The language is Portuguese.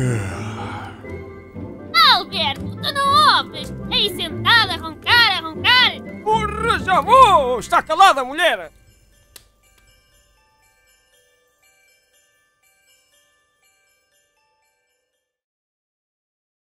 Alberto, tu não ouves? Aí sentado a roncar, a roncar. Porra, já vou! Está calada, mulher!